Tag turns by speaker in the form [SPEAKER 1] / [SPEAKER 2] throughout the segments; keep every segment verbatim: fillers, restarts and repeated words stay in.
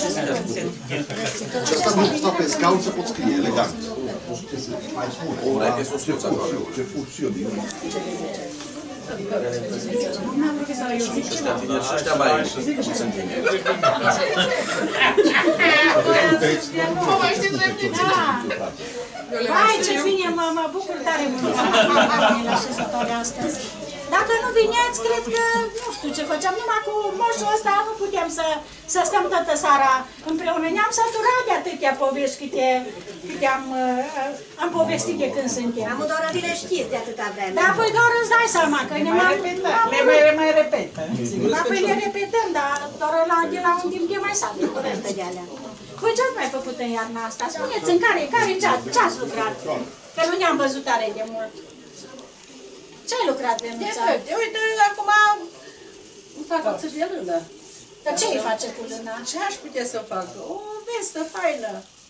[SPEAKER 1] Și asta nu sta pe scaun să pot scrie, elegant. Ce funcțiune.
[SPEAKER 2] Și ăștia mai sunt tineri.
[SPEAKER 3] Hai, ce bine, mă, mă bucur tare mult la șezătoare astăzi. Dacă nu vineați, cred că, nu știu ce făceam, numai cu moșul ăsta nu puteam să, să stăm toată seara împreună. Ne-am săturat de atâtea povești câte, câte am, am povestit de când suntem.
[SPEAKER 4] Am doar le știți de atâta vreme.
[SPEAKER 3] Da, păi doar îți dai seama că ne mai repetă.
[SPEAKER 5] Le mai, mai repetă.
[SPEAKER 3] Da, păi le repetăm, dar doar la, de la un timp de mai sat. Păi ce ați mai făcut în iarna asta? Spuneți în care, care ce ați lucrat? Că nu ne-am văzut tare de mult. Ce ai lucrat, Venuța?
[SPEAKER 5] Uite, acum îmi fac o țârdelână.
[SPEAKER 3] Dar ce îi face cu lâna?
[SPEAKER 5] Ce aș putea să fac? O vestă faină.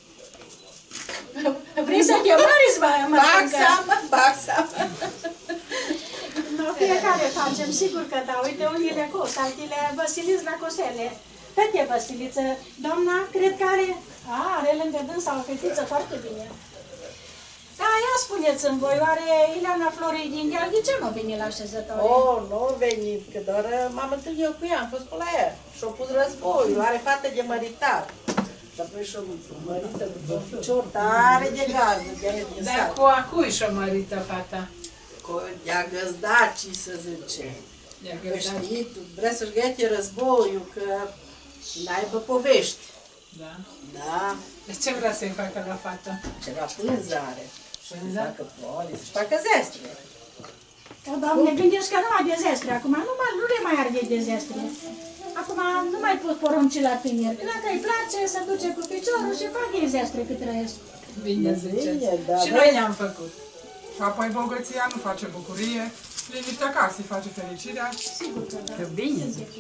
[SPEAKER 3] Vrei să te măriți, mă?
[SPEAKER 5] Bag seama, bag seama.
[SPEAKER 3] No, fiecare facem, sigur că da. Uite, unile cos, altele văsiliți la cosele. Fete văsiliță. Doamna, cred că are... A, are lângă dânsa o fetiță foarte bine. Da, ia spuneți-mi voi, oare Ileana Florei din Gheal, de ce nu vine la șezătoare?
[SPEAKER 5] Oh, nu venit, că doar m-am întâlnit eu cu ea, am fost pe la ea. Și-o pus războiul, are fată de măritat. Dar păi și-o mărită după ficior tare de gazdă, de aia din sat.
[SPEAKER 6] Dar cu a cui și-o mărită fata?
[SPEAKER 5] Cu de-a găzdacii, să zice. Că știi, tu vrea să-și găte războiul, că n-aibă povești.
[SPEAKER 6] Da.
[SPEAKER 5] Da.
[SPEAKER 6] De ce vrea să-i facă la fată?
[SPEAKER 5] Ceva pânzare. Să-și facă poli, să-și facă zestre.
[SPEAKER 3] Că, Doamne, gândești că numai de zestre. Acum nu, mai, nu le mai arde de zestre. Acum nu mai pot porunci la tineri. Dacă îi place, se duce cu piciorul și fac ei zestre cât trăiesc.
[SPEAKER 6] Bine ziceți.
[SPEAKER 5] Da,
[SPEAKER 6] Și noi ne-am făcut.
[SPEAKER 7] Apoi bogăția nu face bucurie, liniștea casei face fericirea.
[SPEAKER 3] Sigur că da.
[SPEAKER 6] Că bine
[SPEAKER 3] zice.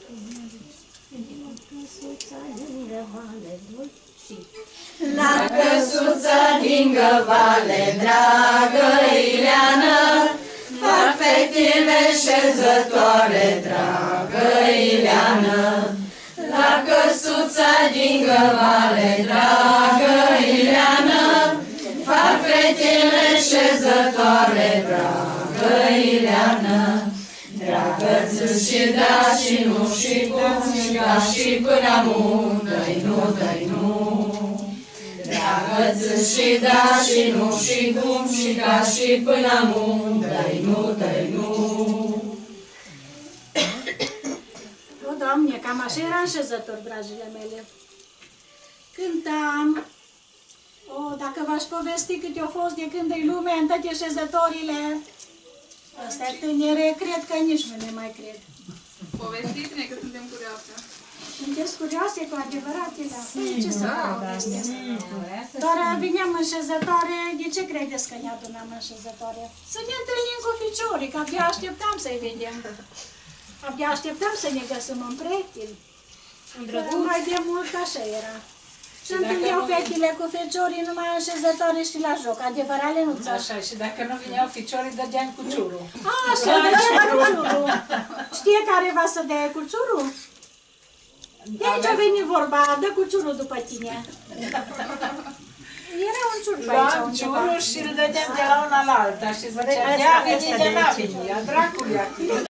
[SPEAKER 8] La căsuța din găvale, dragă Ileană, fac fetile șezătoare, dragă Ileană. La căsuța din găvale, dragă Ileană, fac fetile șezătoare, dragă Ileană. Dragă-ți și da și nu și cum și ca și până amu, dă-i nu, dă-i nu. Dragă-ți și da și nu și cum și ca și până amu, dă-i nu, dă-i nu.
[SPEAKER 3] O, Doamne, cam așa era în șezător, dragile mele. Cântam. O, dacă v-aș povesti cât eu fost de când e lumea în toate șezătorile, astea tânere, cred că nici nu ne mai cred.
[SPEAKER 9] Povestiți-ne că suntem curioase.
[SPEAKER 3] Sunteți curioase cu adevărat, Ilea? Păi, ce să vă povestesc? Doar veneam în șezătoare, de ce credeți că ne adunam în șezătoare? Să ne întâlnim cu ficiorii, că abia așteptam să-i vedem. Abia așteptam să ne găsim în proiectil. Mai de mult așa era. Și întâlneau fetile cu feciorii numai în șezătoare și la joc, adevărale nu ți-așa.
[SPEAKER 6] Așa, și dacă nu vineau ficiorii, dădeam cu ciurul.
[SPEAKER 3] Așa, dădeam cu ciurul. Știe care va să dea cu ciurul? De aici a venit vorba, dă cu ciurul după tine. Era un ciur pe aici
[SPEAKER 6] Luam
[SPEAKER 3] undeva.
[SPEAKER 6] ciurul și îl dădeam de la una la alta și zicea, ia veni de n-a venit, a dracului,